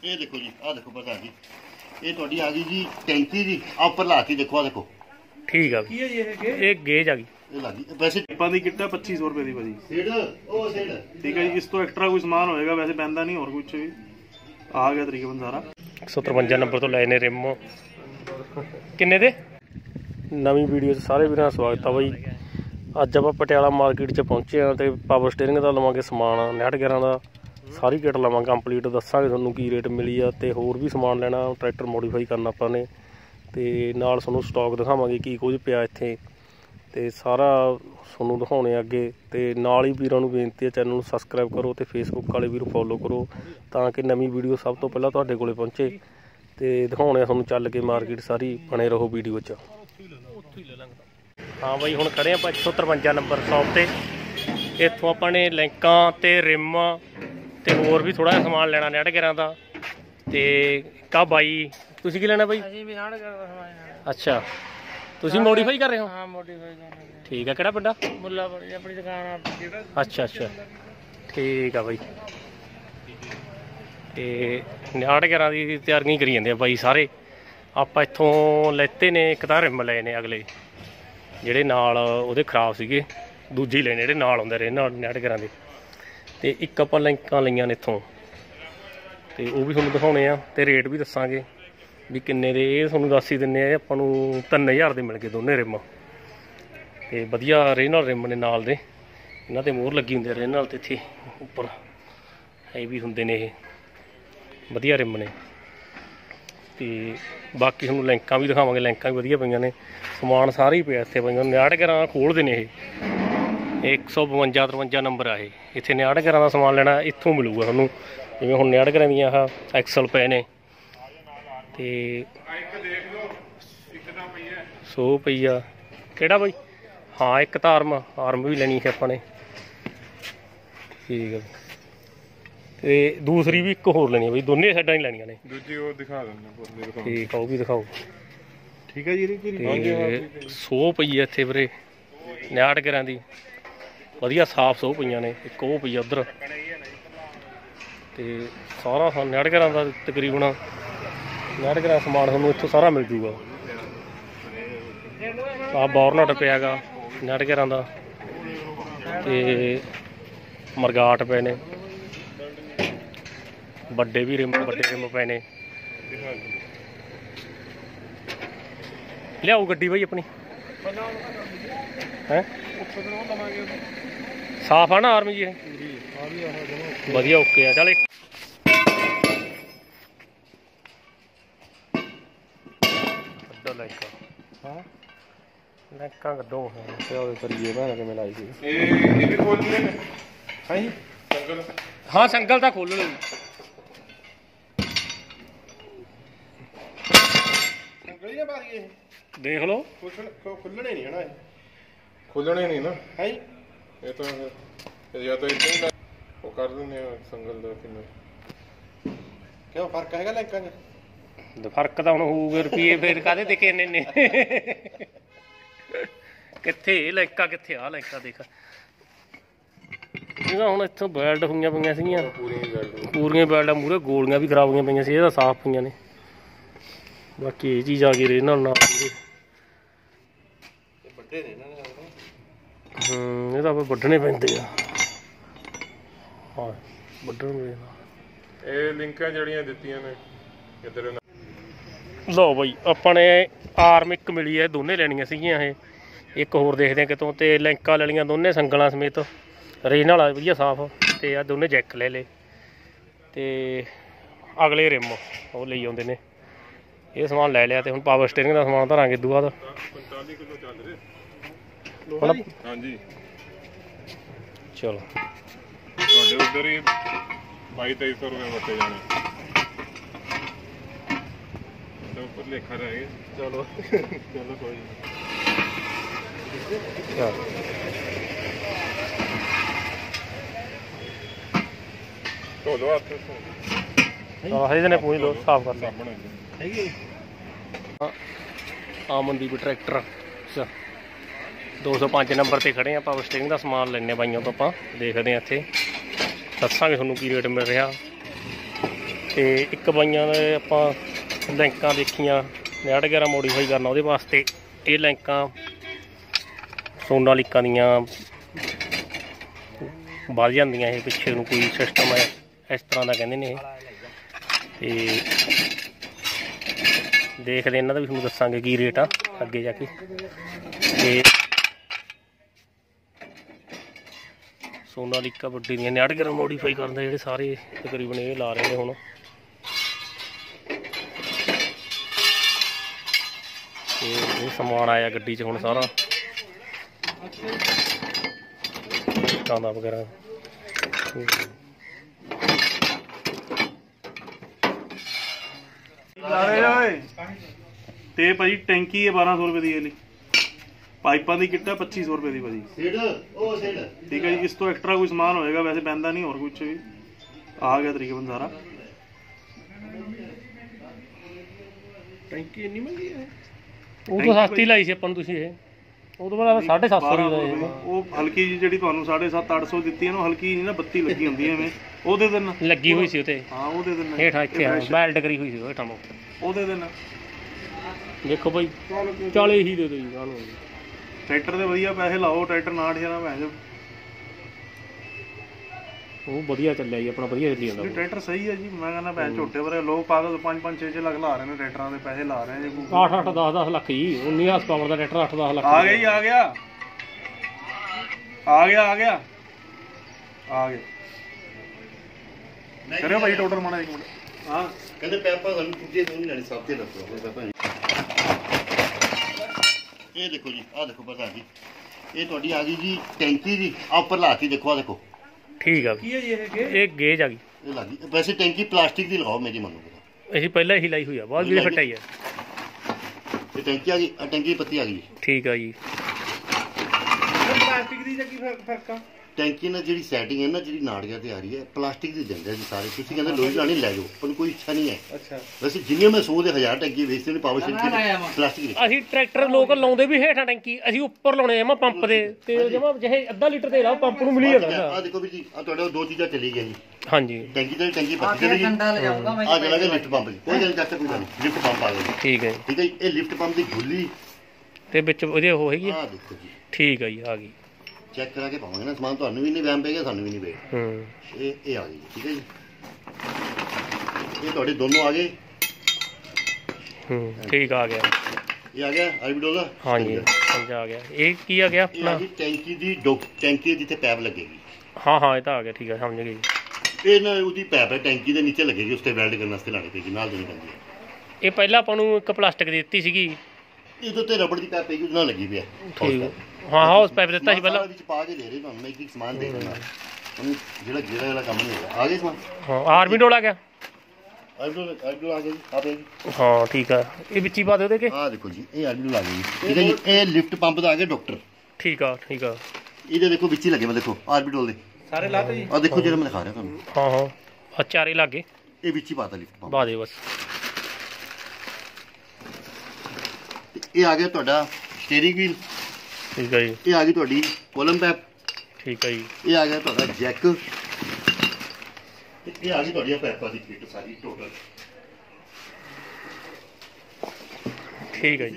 ये देखो जी, आ देखो प्रधान जी, ये थोड़ी आ गई जी टैंकी जी, आ ऊपर लाती देखो, आ देखो ठीक है। ये गेज आ गई, ये लागी वैसे पाइपां दी किट है 2500 रुपए दी भाजी। सीड ओ सीड ठीक है जी, इस तो एक्स्ट्रा कोई समान होएगा, वैसे पैंदा नहीं और कुछ भी आ गया तरीकन सारा। 153 नंबर तो लए ने रिम किन्ने दे। नवीं वीडियो सारे वीरां दा स्वागत है बई। अज आप पटियाला मार्केट च पहुंचे हाँ तो पावर स्टेयरिंग का लवांगे समान, नेट गियरां का सारी किट लवांगे कंप्लीट, दसांगे तुहानूं की रेट मिली आ ते होर भी समान लेना, ट्रैक्टर मॉडिफाई करना आपां ने ते नाल तुहानूं स्टॉक दिखावांगे की कुछ पिया इत्थे ते सारा तुहानूं दिखाउणे अगे। ते नाल ही वीरां नूं बेनती है चैनल नूं सबसक्राइब करो ते फेसबुक वाले वीर फॉलो करो तां कि नवीं वीडियो सब तो पहलां तुहाडे कोले पहुंचे ते दिखाउणे तुहानूं चल के मार्केट सारी। बने रहो वीडियो च। हाँ बई हुण खड़े आप 153 नंबर शॉप ते, इत्थों आपां ने लिंकां ते रिम ते होर भी थोड़ा समान लेना नेट गियरां दा। ते का बाई तुसीं की लेना बई? अच्छा तुसीं मॉडिफाई कर रहे हो? हाँ मॉडिफाई कर रहे हैं। ठीक है, किहड़ा पिंड? मुल्लापुर अपनी दुकान। अच्छा अच्छा ठीक है बई। ते नेट गियरां दी तैयारियां करी जांदे बाई सारे। आपां इत्थों लैते ने, इक तां रिम लए ने अगले ਜਿਹੜੇ ਨਾਲ ਉਹਦੇ ਖਰਾਬ ਸੀਗੇ, ਦੂਜੇ ਲੈਣੇ ਜਿਹੜੇ ਨਾਲ ਆਉਂਦੇ ਰਹੇ ਨਾਲ ਨੈਟ गियरां ਦੇ। ਤੇ ਇੱਕ ਆਪਾਂ ਲਿੰਕਾਂ ਲਈਆਂ ਨੇ ਇੱਥੋਂ ਤੇ ਉਹ ਵੀ ਤੁਹਾਨੂੰ ਦਿਖਾਉਣੇ ਆ ਤੇ ਰੇਟ ਵੀ ਦੱਸਾਂਗੇ ਵੀ ਕਿੰਨੇ ਦੇ। ਇਹ ਤੁਹਾਨੂੰ ਦੱਸ ਹੀ ਦਿੰਨੇ ਆ, ਆਪਾਂ ਨੂੰ 3000 ਦੇ ਮਿਲ ਗਏ ਦੋਨੇ ਰਿਮ ਤੇ ਵਧੀਆ ਰੇ ਨਾਲ ਰਿਮ ਨੇ ਨਾਲ ਦੇ। ਇਹਨਾਂ ਤੇ ਮੋਹਰ ਲੱਗੀ ਹੁੰਦੀ ਰੇ ਨਾਲ ਤੇ ਇੱਥੇ ਉੱਪਰ ਇਹ ਵੀ ਹੁੰਦੇ ਨੇ, ਇਹ ਵਧੀਆ ਰਿਮ ਨੇ। ਤੇ ਬਾਕੀ ਤੁਹਾਨੂੰ ਲਿੰਕਾਂ ਵੀ ਦਿਖਾਵਾਂਗੇ, ਲਿੰਕਾਂ ਵੀ ਵਧੀਆ ਪਈਆਂ ਨੇ, ਸਮਾਨ ਸਾਰਾ ਹੀ ਪਿਆ ਇੱਥੇ ਪਈਆਂ। ਨੈਟ गियरां ਖੋਲ੍ਹਦੇ ਨੇ ਇਹ 152-53 ਨੰਬਰ ਆ ਇਹ। ਇੱਥੇ ਨੈਟ गियरां ਦਾ ਸਮਾਨ ਲੈਣਾ ਇੱਥੋਂ ਮਿਲੂਗਾ ਤੁਹਾਨੂੰ, ਜਿਵੇਂ ਹੁਣ ਨੈਟ गियरां ਦੀਆਂ ਆਹ ਐਕਸਲ ਪਏ ਨੇ ਤੇ ਸੋ ਪਈ ਆ। ਕਿਹੜਾ ਬਾਈ? ਹਾਂ ਇੱਕ ਤਾਂ ਆਰਮ ਵੀ ਲੈਣੀ ਸੀ ਆਪਾਂ ਨੇ। ਠੀਕ ਹੈ ਤੇ ਦੂਸਰੀ ਵੀ ਇੱਕ ਹੋਰ ਲੈਣੀ ਹੈ ਬਈ, ਦੋਨੇ ਸਾਈਡਾਂ ਹੀ ਲੈਣੀਆਂ ਨੇ। ਦੂਜੀ ਉਹ ਦਿਖਾ ਦਿੰਦੇ। ਠੀਕ ਆ, ਉਹ ਵੀ ਦਿਖਾਓ। ਠੀਕ ਹੈ ਜੀ। ਤੇ ਸੋ ਪਈ ਹੈ ਇੱਥੇ ਵੀਰੇ ਨੈਟ गियरां ਦੀ, ਵਧੀਆ ਸਾਫ ਸੋ ਪਈਆਂ ਨੇ। ਇੱਕ ਉਹ ਪਈ ਆ ਉੱਧਰ ਤੇ ਸਾਰਾ ਨੈਟ गियरां ਦਾ ਤਕਰੀਬਨ ਨੈਟ गियरां ਸਮਾਨ ਤੁਹਾਨੂੰ ਇੱਥੋਂ ਸਾਰਾ ਮਿਲ ਜੂਗਾ। ਆਹ ਬੋਰਨਟ ਪਿਆ ਗਾ ਨੈਟ गियरां ਦਾ ਤੇ ਮਰਗਾਟ ਪਏ ਨੇ, ਵੱਡੇ ਵੀ ਰਿਮ ਪਏ ਨੇ। ਲਿਆਓ ਗੱਡੀ ਬਾਈ ਆਪਣੀ ਹੈ, ਸਾਫ ਆ ਨਾ ਆਰਮ ਜੀ ਇਹ? ਵਧੀਆ ਓਕੇ ਆ। ਚੱਲ ਕੱਢੋ ਲੈਂਕਾਂ ਕੱਢੋ ਕਰੀਏ ਮੈਂ ਕਿਵੇਂ ਲਾਈ ਸੀ ਇਹ ਵੀ ਖੋਲ੍ਹਣੇ ਨੇ। ਹਾਂ ਜੀ ਸੰਗਲ, ਹਾਂ ਸੰਗਲ ਤਾਂ ਖੋਲ੍ਹ ਲਓ। ਸੰਗਲੀਆਂ ਬਾਰੀ ਇਹ ਦੇਖ ਲਓ, ਖੁੱਲਣੇ ਨਹੀਂ ਹਨਾ, ਖੁੱਲਣੇ ਨਹੀਂ ਨਾ ਹੈ ਜੀ। ਇਹ ਤਾਂ ਜਾਂ ਤਾਂ ਇਦਾਂ ਉਹ ਕਰ ਦਿੰਦੇ ਆ ਸੰਗਲ ਦਾ। ਕਿਉਂ ਫਰਕ ਹੈਗਾ ਲਿੰਕਾਂ 'ਚ? ਫਰਕ ਤਾਂ ਹੁਣ ਹੋਊਗਾ, ਰੁਪਈਏ ਫੇਰ ਕਾਹਦੇ ਦੇ ਕੇ ਨੇ ਕਿੱਥੇ ਇਹ ਲੈਂਕਾਂ, ਕਿੱਥੇ ਆ ਲੈਂਕਾਂ ਦੇਖ। ਇਹਦਾ ਹੁਣ ਇੱਥੋਂ ਬੈਲਟ ਹੋਈਆਂ ਪਈਆਂ ਸੀਗੀਆਂ ਪੂਰੀਆਂ ਬੈਲਟਾਂ, ਮੂਹਰੇ ਗੋਲੀਆਂ ਵੀ ਖਰਾਬ ਹੋਈਆਂ ਪਈਆਂ ਸੀ, ਇਹਦਾ ਸਾਫ਼ ਪਈਆਂ ਨੇ। ਬਾਕੀ ਇਹ ਚੀਜ਼ ਆ ਗਈ ਰੇ ਨਾਲ ਵੱਡੇ ਨੇ ਨਾ। ਇਹ ਤਾਂ ਵੱਢਣੇ ਪੈਂਦੇ ਆ। ਹਾਂ ਵੱਢਣ ਇਹ ਲਿੰਕਾਂ ਜਿਹੜੀਆਂ ਦਿੱਤੀਆਂ ਨੇ ਇੱਧਰ। ਲਓ ਬਈ ਆਪਾਂ ਨੇ ਆਰਮ ਇੱਕ ਮਿਲੀ ਹੈ, ਦੋਨੇ ਲੈਣੀਆਂ ਸੀਗੀਆਂ ਇਹ। ਇੱਕ ਹੋਰ ਦੇਖਦੇ ਹਾਂ ਕਿਤੋਂ। ਤੇ ਲਿੰਕਾਂ ਲੈ ਲਈਆਂ ਦੋਨੇ ਸੰਗਲਾਂ ਸਮੇਤ, ਰੇਨ ਵਾਲਾ ਵਧੀਆ ਸਾਫ਼। ਤੇ ਆ ਦੋਨੇ ਜੈਕ ਲੈ ਲਏ ਤੇ ਅਗਲੇ ਰਿਮ ਉਹ ਲਈ ਆਉਂਦੇ ਨੇ। ਇਹ ਸਮਾਨ ਲੈ ਲਿਆ ਤੇ ਹੁਣ ਪਾਵਰ ਸਟੇਅਰਿੰਗ ਦਾ ਸਮਾਨ ਧਰਾਂਗੇ ਇਦੋਂ ਬਾਅਦ। 45 ਕਿਲੋ ਚੱਲ ਰਹੇ ਹਾਂਜੀ। ਚਲੋ ਤੁਹਾਡੇ ਉੱਧਰ ਹੀ 2200-2300 ਰੁਪਏ ਵਰਤੇ ਜਾਣੇ ਉੱਪਰ ਲੇਖਾ ਰਹਿ ਗਏ। ਚਲੋ ਚਲੋ ਕੋਈ ਨਹੀਂ। ਧੋ ਲਓ ਹੱਥ। ਇਹਦੇ ਨੇ ਪੂਰੀ ਲੋ ਸਾਫ਼ ਕਰ ਸਾਬਣ ਹੈਗੀ। ਆਮਨਦੀਪ ਟਰੈਕਟਰ 205 ਨੰਬਰ ਤੇ ਖੜੇ ਆ। ਪਾਵਰ ਸਟੇਰਿੰਗ ਦਾ ਸਮਾਨ ਲੈਣੇ ਬਾਈਆਂ ਤੋਂ ਆਪਾਂ, ਦੇਖਦੇ ਹਾਂ ਇੱਥੇ ਦੱਸਾਂਗੇ ਤੁਹਾਨੂੰ ਕੀ ਰੇਟ ਮਿਲ ਰਿਹਾ। ਤੇ ਇੱਕ ਬਾਈਆਂ ਦੇ ਆਪਾਂ ਲੈਂਕਾਂ ਦੇਖੀਆਂ 11 ਮੋਡੀਫਾਈ ਕਰਨਾ ਉਹਦੇ ਵਾਸਤੇ। ਇਹ ਲੈਂਕਾਂ ਸੋਨਾਲੀਕਾ ਦੀਆਂ ਵੱਧ ਜਾਂਦੀਆਂ, ਇਹ ਪਿੱਛੇ ਨੂੰ ਕੋਈ ਸਿਸਟਮ ਹੈ ਇਸ ਤਰ੍ਹਾਂ ਦਾ ਕਹਿੰਦੇ ਨੇ ਇਹ। ਤੇ ਦੇਖਦੇ ਇਹਨਾਂ ਦਾ ਵੀ ਤੁਹਾਨੂੰ ਦੱਸਾਂਗੇ ਕੀ ਰੇਟ ਆ ਅੱਗੇ ਜਾ ਕੇ। ਤੇ ਸੋਨਾਲੀਕਾ ਵੱਡੀ ਦੀਆਂ 11 ਮੋਡੀਫਾਈ ਕਰਨ ਦੇ ਜਿਹੜੇ ਸਾਰੇ ਤਕਰੀਬਨ ਇਹ ਲਾ ਰਹੇ ਨੇ ਹੁਣ। ਤੇ ਇਹ ਸਮਾਨ ਆਇਆ ਗੱਡੀ 'ਚ ਹੁਣ ਸਾਰਾ ਟਾਂਦਾ ਵਗੈਰਾ। ਤੇ ਭਾਜੀ ਟੈਂਕੀ ਹੈ 1200 ਰੁਪਏ ਦੀ। ਇਹ ਲਈ ਪਾਈਪਾਂ ਦੀ ਕਿੱਟ ਹੈ 2500 ਰੁਪਏ ਦੀ ਭਾਜੀ। ਠੀਕ ਹੈ ਜੀ। ਇਸ ਤੋਂ ਐਕਸਟਰਾ ਕੋਈ ਸਮਾਨ ਹੋਏਗਾ, ਵੈਸੇ ਪੈਂਦਾ ਨਹੀਂ ਹੋਰ ਕੁਛ ਵੀ। ਆ ਗਿਆ ਤਰੀਕਨ ਸਾਰਾ। ਟੈਂਕੀ ਇੰਨੀ ਮਹਿੰਗੀ ਹੈ? ਉਹ ਤਾਂ ਸਸਤੀ ਲਾਈ ਸੀ ਆਪਾਂ ਨੂੰ ਤੁਸੀਂ। ਇਹ ਉਹ ਤੋਂ ਬਾਅਦ 750 ਦੀ ਦਾ ਉਹ ਹਲਕੀ ਜੀ ਜਿਹੜੀ ਤੁਹਾਨੂੰ 750-800 ਦਿੱਤੀ ਹੈ ਨਾ, ਹਲਕੀ ਜੀ ਨਾ ਬੱਤੀ ਲੱਗੀ ਹੁੰਦੀ ਹੈ ਐਵੇਂ, ਉਹ ਦੇ ਦੇਣਾ। ਲੱਗੀ ਹੋਈ ਸੀ ਉਤੇ। ਹਾਂ ਉਹ ਦੇ ਦੇਣਾ। ਹੇਠਾਂ ਇੱਥੇ ਵੈਲਡ ਕਰੀ ਹੋਈ ਸੀ ਉਹ ਹੇਠਾਂ। ਉਹ ਦੇ ਦੇਣਾ। ਦੇਖੋ ਭਾਈ 40 ਹੀ ਦੇ ਦਿਓ ਜੀ ਕਾਹਨੂੰ। ਟਰੈਕਟਰ ਦੇ ਵਧੀਆ ਪੈਸੇ ਲਾਓ, ਟਰੈਕਟਰ ਨਾ ਠੇਰਾ ਭੈਣ ਜੋ। ਉਹ ਵਧੀਆ ਚੱਲਿਆ ਜੀ ਆਪਣਾ, ਵਧੀਆ ਚੱਲੀ ਜਾਂਦਾ। ਟਰੈਕਟਰ ਸਹੀ ਹੈ ਜੀ। ਮੈਂ ਕਹਿੰਦਾ ਭੈਣ ਝੋਟੇ ਵਰੇ ਲੋਕ ਪਾਗਲ 5-5 6-6 ਲੱਖ ਲਾ ਰਹੇ ਨੇ ਟਰੈਕਟਰਾਂ ਦੇ ਪੈਸੇ ਲਾ ਰਹੇ ਨੇ। 8-8 10-10 ਲੱਖ ਜੀ 19 ਹਾਰਸ ਪਾਵਰ ਦਾ ਟਰੈਕਟਰ 8-10 ਲੱਖ। ਆ ਗਿਆ ਜੀ, ਆ ਗਿਆ ਆ ਗਿਆ ਆ ਗਿਆ ਆ ਗਿਆ। ਕਰਿਓ ਭਾਈ ਟੋਟਲ ਮਾਣਾ ਇੱਕ ਮਿੰਟ। ਹਾਂ ਕਹਿੰਦੇ ਪੈਪਾ ਸਾਨੂੰ ਪੁੱਜੇ ਤੋਂ ਨਹੀਂ ਲੈਣੀ, ਸਭ ਤੇ ਦੱਸੋ ਪੈਪਾ। ਇਹ ਦੇਖੋ ਜੀ, ਆਹ ਦੇਖੋ ਪ੍ਰਧਾਨ ਜੀ, ਇਹ ਤੁਹਾਡੀ ਆ ਗਈ ਜੀ ਟੈਂਕੀ ਜੀ। ਆ ਉੱਪਰ ਲਾਤੀ ਦੇਖੋ, ਆ ਦੇਖੋ। ਠੀਕ ਆ। ਕੀ ਹੈ ਜੀ ਇਹ ਗੇਜ ਆ ਗਈ। ਇਹ ਲੱਗੀ ਵੈਸੇ ਟੈਂਕੀ ਪਲਾਸਟਿਕ ਦੀ ਲਗਾਓ ਮੇਰੀ ਮੰਨੋ। ਅਸੀਂ ਪਹਿਲਾਂ ਇਹੀ ਲਾਈ ਹੋਈ ਆ, ਬਹੁਤ ਵੀ ਫਿੱਟ ਆਈ ਆ। ਇਹ ਟੈਂਕੀ ਆ ਗਈ, ਆ ਟੈਂਕੀ ਦੀ ਪੱਤੀ ਆ ਗਈ। ਠੀਕ ਆ ਜੀ। ਪਲਾਸਟਿਕ ਦੀ ਜਾਂ ਕੀ ਫਰਕ ਆ? ਟੈਂਕੀ ਨਾਲ ਜਿਹੜੀ ਸੈਟਿੰਗ ਹੈ ਨਾ, ਜਿਹੜੀ ਨਾੜੀਆਂ ਤੇ ਆ ਰਹੀ ਹੈ ਪਲਾਸਟਿਕ ਦੀ ਦਿੰਦੇ ਆ ਜੀ ਸਾਰੇ। ਤੁਸੀਂ ਕਹਿੰਦੇ ਲੋਹੇ ਨਾਲ ਨਹੀਂ ਲੈ ਜਾਓ, ਪਰ ਕੋਈ ਇੱਛਾ ਨਹੀਂ ਹੈ। ਅੱਛਾ। ਵੈਸੇ ਜਿੰਨੀਆਂ ਮੈਂ 100 ਦੇ 1000 ਟੈਂਕੀ ਵੇਚਦੇ ਨੇ ਪਾਵਰ ਸਟੇਸ਼ਨ ਪਲਾਸਟਿਕ ਦੀ। ਅਸੀਂ ਟਰੈਕਟਰ ਲੋਕ ਲਾਉਂਦੇ ਵੀ ਹੇਠਾਂ ਟੈਂਕੀ, ਅਸੀਂ ਉੱਪਰ ਲਾਉਣੇ ਜਮਾ ਪੰਪ ਦੇ। ਤੇ ਜਮਾ ਜਿਹੇ ਅੱਧਾ ਲੀਟਰ ਦੇ ਲਾ ਪੰਪ ਨੂੰ ਮਿਲੀ ਜਾਂਦਾ। ਆ ਦੇਖੋ ਵੀ ਜੀ, ਆ ਤੁਹਾਡੇ ਦੋ ਚੀਜ਼ਾਂ ਚਲੀ ਗਈਆਂ ਜੀ। ਹਾਂਜੀ। ਟੈਂਕੀ ਤੇ ਟੈਂਕੀ ਪੱਤੀ ਚਲੀ ਗਈ। ਆ ਚਲਾ ਗਿਆ ਲਿਫਟ ਪੰਪ। ਕੋਈ ਗੱਲ ਨਹੀਂ, ਕੋਈ ਗੱਲ ਨਹੀਂ, ਲਿਫਟ ਪੰਪ ਆ ਗਿਆ। ਠੀਕ ਹੈ ਠੀਕ ਹੈ ਜੀ। ਇਹ ਲਿਫਟ ਪੰਪ ਦੀ ਗੁੱਲੀ ਤੇ ਵਿੱਚ ਉਹਦੇ ਉਹ ਹੈਗੀ। ਆ ਦੇਖੋ ਜੀ। ਠੀਕ ਹੈ ਜੀ, ਆ ਗਈ। ਚੈੱਕ ਕਰਾ ਕੇ ਪਾਵਾਂਗੇ ਨਾ ਸਮਾਨ, ਤੁਹਾਨੂੰ ਵੀ ਨਹੀਂ ਵਹਿਮ ਪਏਗਾ, ਸਾਨੂੰ ਵੀ ਨਹੀਂ ਪਏਗਾ। ਇਹ ਆ ਗਈ। ਠੀਕ ਹੈ ਜੀ। ਇਹ ਤੁਹਾਡੇ ਦੋਨੋਂ ਆ ਗਏ। ਠੀਕ ਆ ਗਿਆ। ਇਹ ਆ ਗਿਆ ਆਰਬੀਟਲ ਦਾ। ਹਾਂਜੀ ਆ ਗਿਆ। ਇਹ ਕੀ ਆ ਗਿਆ ਇਹ ਆ ਗਈ ਟੈਂਕੀ ਦੀ ਟੈਂਕੀ ਜਿੱਥੇ ਪੈਪ ਲੱਗੇਗੀ। ਹਾਂ ਹਾਂ ਇਹ ਤਾਂ ਆ ਗਿਆ। ਠੀਕ ਹੈ, ਸਮਝ ਗਏ। ਇਹ ਨਾ ਉਹਦੀ ਪੈਪ ਹੈ ਟੈਂਕੀ ਦੇ ਨੀਚੇ ਲੱਗੇਗੀ, ਉਸ ਤੇ ਵੈਲਡ ਕਰਨ ਵਾਸਤੇ ਲਾਣੀ ਪਏਗੀ, ਨਾਲ ਦੇਣੀ ਪੈਂਦੀ ਹੈ। ਇਹ ਪਹਿਲਾਂ ਆਪਾਂ ਨੂੰ ਇੱਕ ਪਲਾਸਟਿਕ ਦੀ ਦਿੱਤੀ ਸੀਗੀ, ਇਹਦੇ ਉੱਤੇ ਰਬੜ ਦੀ ਪੈਪ ਪਏਗੀ, ਉਹਦੇ ਨਾਲ ਲੱਗੀ ਪਿਆ। ਠੀਕ ਹੈ। ਹਾਂ ਹਾਂ ਉਸ ਪੈਪ ਦਿੱਤਾ ਸੀ ਪਹਿਲਾਂ। ਵਿੱਚ ਪਾ ਕੇ ਦੇ ਰਹੇ ਤੁਹਾਨੂੰ, ਮੈਂ ਇੱਕ ਸਮਾਨ ਦੇ ਦੇਣਾ ਉਹਨੂੰ, ਜਿਹੜਾ ਜਿਹੜਾ ਕੰਮ ਨਹੀਂ ਹੋਗਾ। ਆ ਗਿਆ ਸਮਾਨ। ਹਾਂ ਆਰਮੀ ਡੋਲ ਆ ਗਿਆ। ਆਰਬੀਟਲ ਆ ਗਿਆ ਜੀ, ਆ ਪਿਆ ਜੀ। ਹਾਂ ਠੀਕ ਆ। ਇਹ ਵਿੱਚ ਹੀ ਪਾ ਦਿਓ ਉਹਦੇ ਕੇ। ਆਹ ਦੇਖੋ ਜੀ, ਇਹ ਆਰਬੀਟਲ ਆ ਗਈ। ਠੀਕ ਹੈ ਜੀ। ਇਹ ਲਿਫਟ ਪੰਪ ਦਾ ਆ ਗਿਆ ਡਾਕਟਰ। ਠੀਕ ਆ ਠੀਕ ਆ। ਇਹਦੇ ਦੇਖੋ ਵਿੱਚ ਹੀ ਲੱਗੇ, ਮੈਂ ਦੇਖੋ ਆਰਬੀਟਲ ਦੇ ਸਾਰੇ ਲਾਤੇ ਜੀ। ਆ ਦੇਖੋ ਜਿਹੜਾ ਮੈਂ ਦਿਖਾ ਰਿਹਾ ਤੁਹਾਨੂੰ। ਹਾਂ ਹਾਂ ਆ ਚਾਰੇ ਲੱਗੇ। ਇਹ ਵਿੱਚ ਹੀ ਪਾਤਾ ਲਿਫਟ ਪੰਪ। ਪਾ ਦੇ ਬਸ। ਇਹ ਆ ਗਿਆ ਤੁਹਾਡਾ ਸਟੀਅਰਿੰਗ ਵੀਲ। ਠੀਕ ਹੈ ਜੀ। ਇਹ ਆ ਗਈ ਤੁਹਾਡੀ ਕੋਲਮ ਪੈਪ। ਠੀਕ ਹੈ ਜੀ। ਇਹ ਆ ਗਿਆ ਤੁਹਾਡਾ ਜੈਕ। ਇਹ ਆ ਗਈ ਤੁਹਾਡੀਆਂ ਪੈਪਾਂ ਦੀ ਕਿੱਟ ਸਾਰੀ ਟੋਟਲ। ਠੀਕ ਹੈ ਜੀ।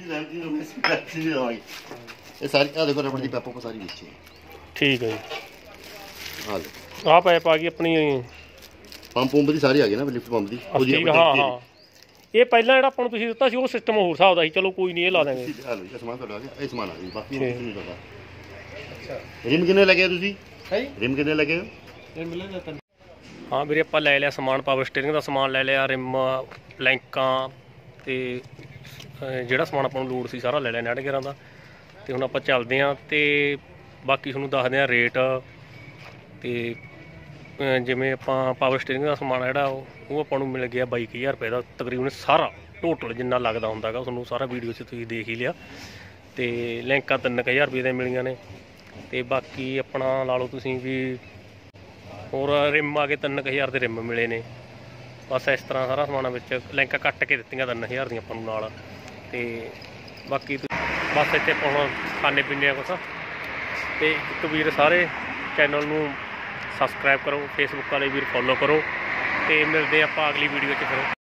ਇਹ ਸਾਰੀ ਆ ਦੇਖੋ ਰਬੜ ਦੀ ਪੈਪਾਂ ਕੋ ਸਾਰੀ ਵਿੱਚ ਹੈ। ਠੀਕ ਹੈ ਜੀ। ਆ ਦੇਖੋ ਆਹ ਪੈਪ ਆ ਗਈ ਆਪਣੀ। ਪੰਪ ਦੀ ਸਾਰੀ ਆ ਗਈ ਨਾ ਲਿਫਟ ਪੰਪ ਦੀ। ਠੀਕ ਹਾਂ ਹਾਂ। ਇਹ ਪਹਿਲਾਂ ਜਿਹੜਾ ਆਪਾਂ ਨੂੰ ਤੁਸੀਂ ਦਿੱਤਾ ਸੀ ਉਹ ਸਿਸਟਮ ਹੋਰ ਹਿਸਾਬ ਦਾ ਸੀ। ਚਲੋ ਕੋਈ ਨਹੀਂ, ਇਹ ਲਾ ਦਾਂਗੇ। ਇਹ ਸਮਾਨ ਤੁਹਾਡਾ ਆ ਗਿਆ, ਇਹ ਸਮਾਨ ਆ ਗਿਆ, ਬਾਕੀ ਨਹੀਂ ਪਤਾ। ਅੱਛਾ। ਰਿਮ ਕਿੰਨੇ ਲੱਗੇ ਤੁਸੀਂ? ਰਿਮ ਕਿੰਨੇ ਲੱਗੇ? ਹਾਂ ਵੀਰੇ ਆਪਾਂ ਲੈ ਲਿਆ ਸਮਾਨ, ਪਾਵਰ ਸਟੀਅਰਿੰਗ ਦਾ ਸਮਾਨ ਲੈ ਲਿਆ, ਰਿਮ, ਲੈਂਕਾਂ ਤੇ ਜਿਹੜਾ ਸਮਾਨ ਆਪਾਂ ਨੂੰ ਲੋੜ ਸੀ ਸਾਰਾ ਲੈ ਲਿਆ 11 ਦਾ। ਤੇ ਹੁਣ ਆਪਾਂ ਚੱਲਦੇ ਹਾਂ ਤੇ ਬਾਕੀ ਤੁਹਾਨੂੰ ਦੱਸਦੇ ਹਾਂ ਰੇਟ। ਤੇ ਜਿਵੇਂ ਆਪਾਂ ਪਾਵਰ ਸਟੀਅਰਿੰਗ ਦਾ ਸਮਾਨ ਜਿਹੜਾ ਉਹ ਆਪਾਂ ਨੂੰ ਮਿਲ ਗਿਆ 22000 ਰੁਪਏ ਦਾ ਤਕਰੀਬਨ, ਸਾਰਾ ਟੋਟਲ ਜਿੰਨਾ ਲੱਗਦਾ ਹੁੰਦਾ ਗਾ ਤੁਹਾਨੂੰ ਸਾਰਾ ਵੀਡੀਓ 'ਚ ਤੁਸੀਂ ਦੇਖ ਹੀ ਲਿਆ। ਤੇ ਲੈਂਕਾਂ 3000 ਰੁਪਏ ਦੀਆਂ ਮਿਲੀਆਂ ਨੇ। ਤੇ ਬਾਕੀ ਆਪਣਾ ਲਾ ਲਓ ਤੁਸੀਂ ਵੀ ਹੋਰ ਰਿਮ ਆ ਗਏ 3000 ਦੇ ਰਿਮ ਮਿਲੇ ਨੇ। ਬਸ ਇਸ ਤਰ੍ਹਾਂ ਸਾਰਾ ਸਮਾਨ ਵਿੱਚ ਲੈਂਕਾਂ ਕੱਟ ਕੇ ਦਿੱਤੀਆਂ 3000 ਦੀਆਂ ਆਪਾਂ ਨੂੰ ਨਾਲ। ਤੇ ਬਾਕੀ ਬਸ ਇੱਥੇ ਆਪਾਂ ਹੁਣ ਖਾਣੇ ਪੀਣੇ ਆ ਕੁਛ। ਤੇ ਇੱਕ ਵੀਰ ਸਾਰੇ ਚੈਨਲ ਨੂੰ ਸਬਸਕ੍ਰਾਈਬ ਕਰੋ, ਫੇਸਬੁੱਕ ਵਾਲੇ ਵੀਰ ਫੋਲੋ ਕਰੋ। ਤੇ ਮਿਲਦੇ ਆਪਾਂ ਅਗਲੀ ਵੀਡੀਓ 'ਚ ਫਿਰ।